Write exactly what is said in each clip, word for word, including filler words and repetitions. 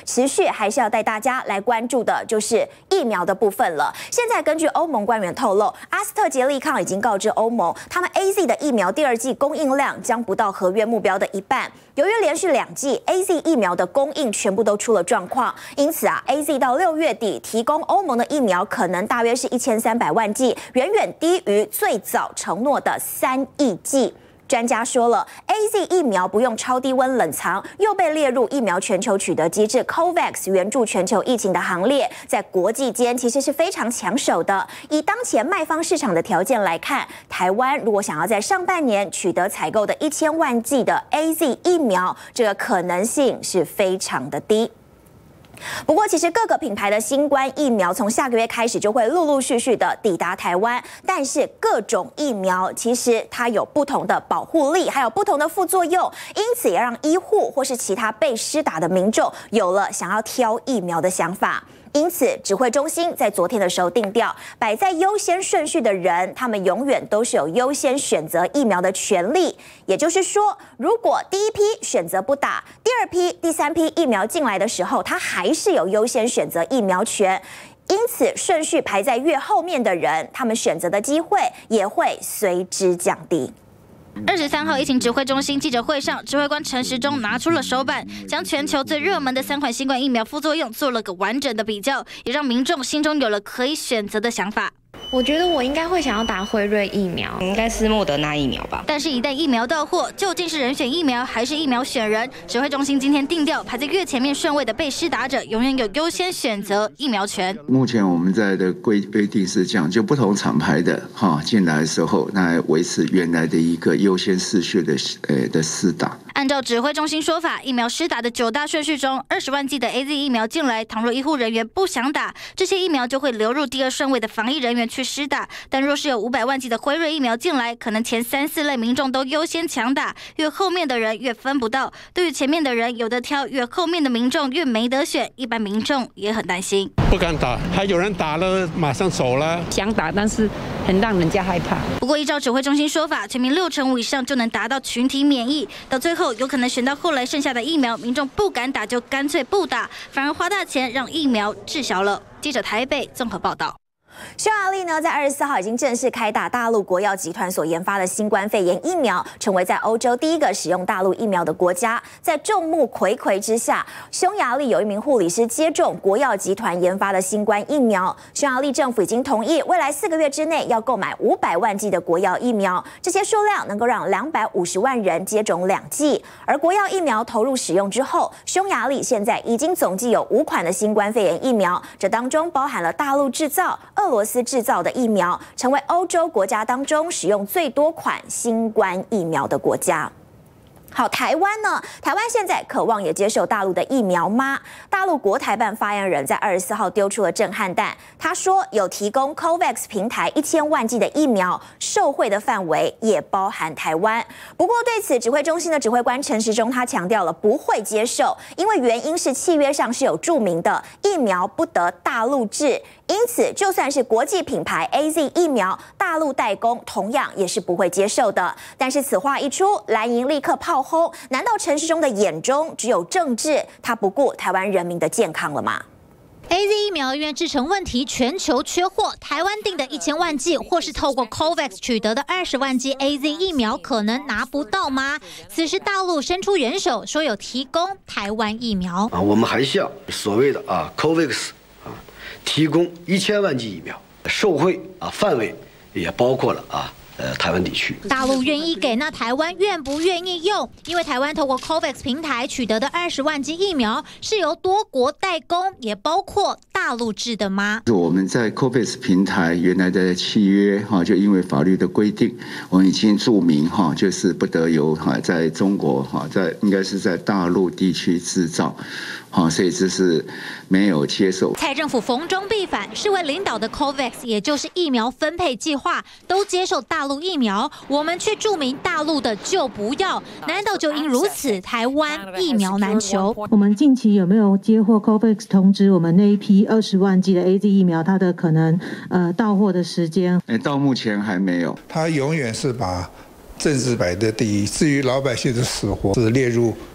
持续还是要带大家来关注的就是疫苗的部分了。现在根据欧盟官员透露，阿斯特捷利康已经告知欧盟，他们 A Z 的疫苗第二剂供应量将不到合约目标的一半。由于连续两剂 A Z 疫苗的供应全部都出了状况，因此啊 ，A Z 到六月底提供欧盟的疫苗可能大约是一千三百万剂，远远低于最早承诺的三亿剂。专家说了 ，A Z 疫苗不用超低温冷藏，又被列入疫苗全球取得机制 COVAX 援助全球疫情的行列，在国际间其实是非常抢手的。以当前卖方市场的条件来看，台湾如果想要在上半年取得采购的一千万剂的 A Z 疫苗，这个可能性是非常的低。不过，其实各个品牌的新冠疫苗从下个月开始就会陆陆续续的抵达台湾，但是各种疫苗其实它有不同的保护力，还有不同的副作用，因此也让医护或是其他被施打的民众有了想要挑疫苗的想法。因此，指挥中心在昨天的时候定调，摆在优先顺序的人，他们永远都是有优先选择疫苗的权利。也就是说，如果第一批选择不打，第二批、第三批疫苗进来的时候，他还是有优先选择疫苗权。因此，顺序排在越后面的人，他们选择的机会也会随之降低。 二十三号疫情指挥中心记者会上，指挥官陈时中拿出了手板，将全球最热门的三款新冠疫苗副作用做了个完整的比较，也让民众心中有了可以选择的想法。 我觉得我应该会想要打辉瑞疫苗， 应该是莫德纳疫苗吧。 但是，一旦疫苗到货，究竟是人选疫苗还是疫苗选人？指挥中心今天定调，排在越前面顺位的被施打者，永远有优先选择疫苗权。 目前我们在的规规定是这样，就不同厂牌的哈进来的时候，那维持原来的一个优先次序的呃的施打。 按照指挥中心说法，疫苗施打的九大顺序中，二十万剂的 A Z 疫苗进来，倘若医护人员不想打，这些疫苗就会流入第二顺位的防疫人员去施打。但若是有五百万剂的辉瑞疫苗进来，可能前三四类民众都优先抢打，越后面的人越分不到。对于前面的人有得挑，越后面的民众越没得选，一般民众也很担心， 不敢打，还有人打了马上走了， 想打但是很让人家害怕。 不过依照指挥中心说法，全民六成五以上就能达到群体免疫，到最后有可能选到后来剩下的疫苗，民众不敢打就干脆不打，反而花大钱让疫苗滞销了。记者台北综合报道。 匈牙利呢，在二十四号已经正式开打大陆国药集团所研发的新冠肺炎疫苗，成为在欧洲第一个使用大陆疫苗的国家。在众目睽睽之下，匈牙利有一名护理师接种国药集团研发的新冠疫苗。匈牙利政府已经同意，未来四个月之内要购买五百万剂的国药疫苗，这些数量能够让两百五十万人接种两剂。而国药疫苗投入使用之后，匈牙利现在已经总计有五款的新冠肺炎疫苗，这当中包含了大陆制造、俄罗斯制造的疫苗，成为欧洲国家当中使用最多款新冠疫苗的国家。好，台湾呢？台湾现在渴望也接受大陆的疫苗吗？大陆国台办发言人在二十四号丢出了震撼弹，他说有提供 COVAX 平台一千万剂的疫苗，受惠的范围也包含台湾。不过对此，指挥中心的指挥官陈时中他强调了不会接受，因为原因是契约上是有注明的，疫苗不得大陆制。因此，就算是国际品牌 A Z 疫苗，大陆代工同样也是不会接受的。但是此话一出，蓝营立刻炮轰：难道陈时中的眼中只有政治，他不顾台湾人民的健康了吗 ？A Z 疫苗因为制成问题，全球缺货。台湾订的一千万剂，或是透过 COVAX 取得的二十万剂 A Z 疫苗，可能拿不到吗？此时大陆伸出援手，说有提供台湾疫苗啊，我们还向所谓的啊 COVAX 啊提供一千万剂疫苗，受惠啊范围也包括了啊。呃，台湾地区， 大陆愿意给，那台湾愿不愿意用？因为台湾透过 COVAX 平台取得的二十万剂疫苗是由多国代工，也包括大陆制的吗？ 我们在 COVAX 平台原来的契约哈，就因为法律的规定，我们已经注明哈，就是不得由哈在中国哈，在应该是在大陆地区制造。好，所以这是没有接受。 蔡政府逢中必反，世卫领导的 COVAX， 也就是疫苗分配计划，都接受大陆疫苗，我们却注明大陆的就不要。难道就因如此，台湾疫苗难求？ 我们近期有没有接获 COVAX 通知，我们那一批二十万剂的 A Z 疫苗，它的可能呃到货的时间？ 哎，到目前还没有。 他永远是把政治摆在第一，至于老百姓的死活是列入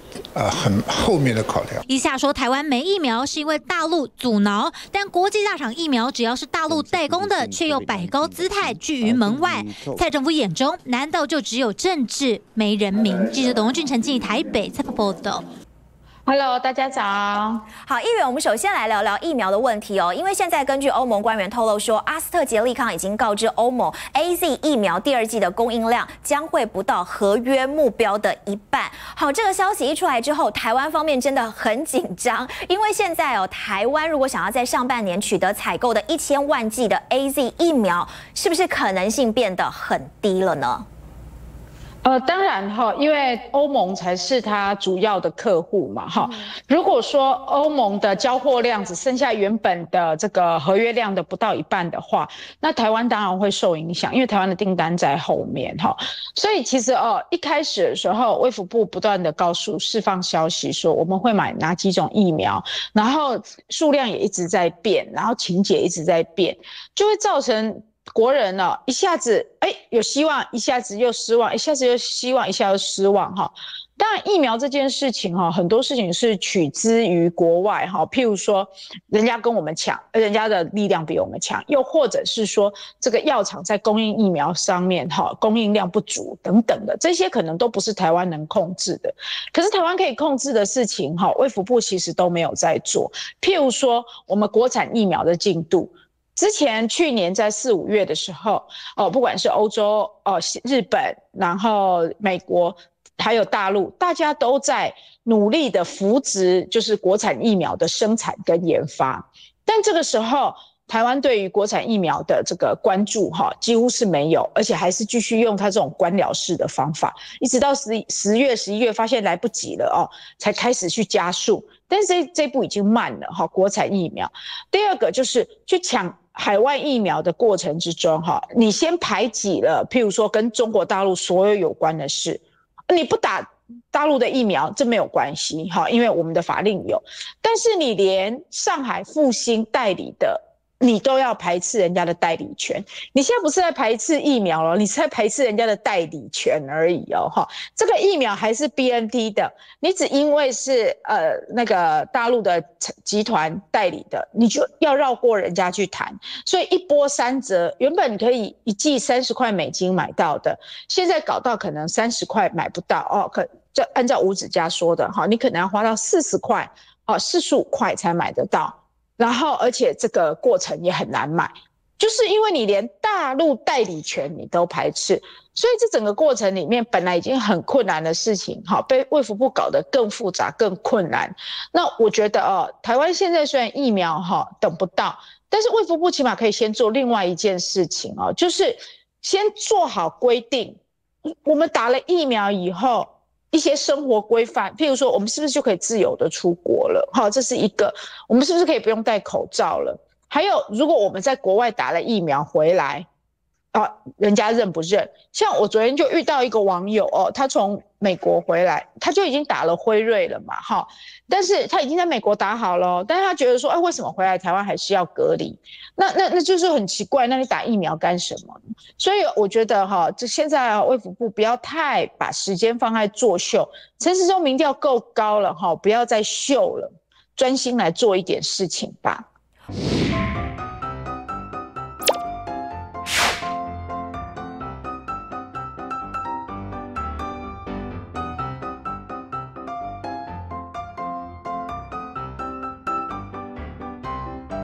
呃，很后面的考量。 一下说台湾没疫苗是因为大陆阻挠，但国际大厂疫苗只要是大陆代工的，却又摆高姿态拒于门外。蔡政府眼中，难道就只有政治没人民？记者董文俊、陈静怡台北采访报道。 Hello， 大家早。 好，议员，我们首先来聊聊疫苗的问题哦。因为现在根据欧盟官员透露说，阿斯特捷利康已经告知欧盟 ，A Z 疫苗第二剂的供应量将会不到合约目标的一半。好，这个消息一出来之后，台湾方面真的很紧张，因为现在哦，台湾如果想要在上半年取得采购的一千万剂的 A Z 疫苗，是不是可能性变得很低了呢？ 呃，当然哈，因为欧盟才是它主要的客户嘛哈。如果说欧盟的交货量只剩下原本的这个合约量的不到一半的话，那台湾当然会受影响，因为台湾的订单在后面哈。所以其实哦，一开始的时候，卫福部不断的告诉释放消息说我们会买哪几种疫苗，然后数量也一直在变，然后情节一直在变，就会造成国人呢、哦，一下子哎有希望，一下子又失望，一下子又希望，一下又失望哈。当然，疫苗这件事情哈，很多事情是取之于国外哈，譬如说人家跟我们抢，人家的力量比我们强，又或者是说这个药厂在供应疫苗上面哈，供应量不足等等的，这些可能都不是台湾能控制的。可是台湾可以控制的事情哈，卫福部其实都没有在做，譬如说我们国产疫苗的进度。之前去年在四五月的时候，哦，不管是欧洲、哦日本，然后美国，还有大陆，大家都在努力的扶植，就是国产疫苗的生产跟研发。但这个时候，台湾对于国产疫苗的这个关注，哈，几乎是没有，而且还是继续用它这种官僚式的方法，一直到十十月、十一月发现来不及了哦，才开始去加速。但是这这步已经慢了哈，国产疫苗。第二个就是去抢海外疫苗的过程之中哈，你先排挤了，譬如说跟中国大陆所有有关的事，你不打大陆的疫苗，这没有关系哈，因为我们的法令有。但是你连上海复兴代理的，你都要排斥人家的代理权，你现在不是在排斥疫苗了，你是在排斥人家的代理权而已哦哈。这个疫苗还是 B N T 的，你只因为是呃那个大陆的集团代理的，你就要绕过人家去谈，所以一波三折，原本可以一剂三十块美金买到的，现在搞到可能三十块买不到哦，可就按照吴子嘉说的哈，你可能要花到四十块哦，四十五块才买得到。然后，而且这个过程也很难买，就是因为你连大陆代理权你都排斥，所以这整个过程里面本来已经很困难的事情，哈，被卫福部搞得更复杂、更困难。那我觉得哦，台湾现在虽然疫苗哈等不到，但是卫福部起码可以先做另外一件事情哦，就是先做好规定，我们打了疫苗以后。一些生活规范，譬如说我们是不是就可以自由的出国了？好，这是一个。我们是不是可以不用戴口罩了？还有，如果我们在国外打了疫苗回来，啊，人家认不认？像我昨天就遇到一个网友哦，他从美国回来，他就已经打了辉瑞了嘛，哈，但是他已经在美国打好了，但是他觉得说，哎，为什么回来台湾还是要隔离？那那那就是很奇怪，那你打疫苗干什么呢？所以我觉得哈，这现在卫福部不要太把时间放在作秀，陈时中民调够高了哈，不要再秀了，专心来做一点事情吧。